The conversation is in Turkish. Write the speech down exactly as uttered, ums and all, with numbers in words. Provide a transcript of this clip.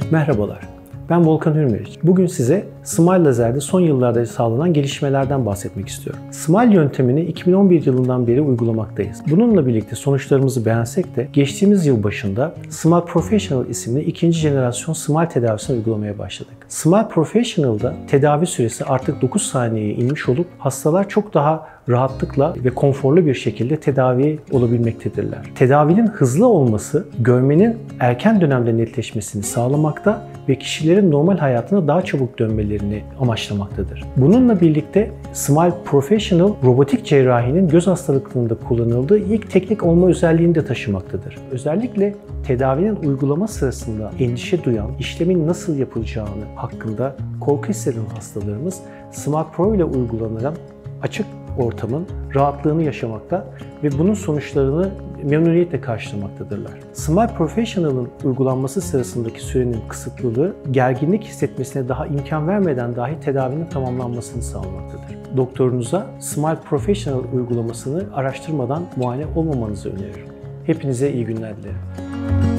Merhabalar, ben Volkan Hürmeriç. Bugün size Smile Lazer'de son yıllarda sağlanan gelişmelerden bahsetmek istiyorum. Smile yöntemini iki bin on bir yılından beri uygulamaktayız. Bununla birlikte sonuçlarımızı beğensek de geçtiğimiz yıl başında Smile Professional isimli ikinci jenerasyon Smile tedavisini uygulamaya başladık. Smile Professional'da tedavi süresi artık dokuz saniyeye inmiş olup hastalar çok daha rahatlıkla ve konforlu bir şekilde tedavi olabilmektedirler. Tedavinin hızlı olması, görmenin erken dönemde netleşmesini sağlamakta ve kişilerin normal hayatına daha çabuk dönmelerini amaçlamaktadır. Bununla birlikte Smile Professional, robotik cerrahinin göz hastalıklarında kullanıldığı ilk teknik olma özelliğini de taşımaktadır. Özellikle tedavinin uygulama sırasında endişe duyan, işlemin nasıl yapılacağını hakkında korku hisseden hastalarımız Smile Pro ile uygulanan açık ortamın rahatlığını yaşamakta ve bunun sonuçlarını memnuniyetle karşılamaktadırlar. Smile Professional'ın uygulanması sırasındaki sürenin kısıtlılığı, gerginlik hissetmesine daha imkan vermeden dahi tedavinin tamamlanmasını sağlamaktadır. Doktorunuza Smile Professional uygulamasını araştırmadan muayene olmamanızı öneririm. Hepinize iyi günler dilerim.